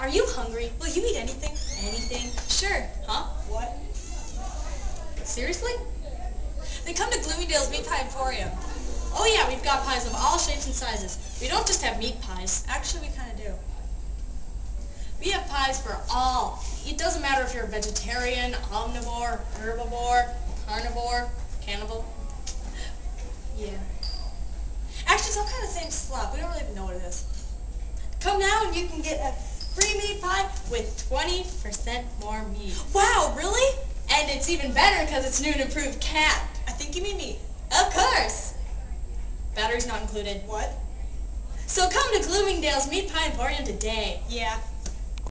Are you hungry? Will you eat anything? Anything? Sure. Huh? What? Seriously? Then come to Bloomingdale's Meat Pie Emporium. Oh yeah, we've got pies of all shapes and sizes. We don't just have meat pies. Actually, we kind of do. We have pies for all. It doesn't matter if you're a vegetarian, omnivore, herbivore, carnivore, cannibal. Yeah. Actually, it's all kind of the same slop. We don't really even know what it is. Come now and you can get a free meat pie with 20% more meat. Wow, really? And it's even better because it's new and improved cat. I think you mean meat. Of course. Batteries not included. What? So come to Bloomingdale's Meat Pie Emporium today. Yeah.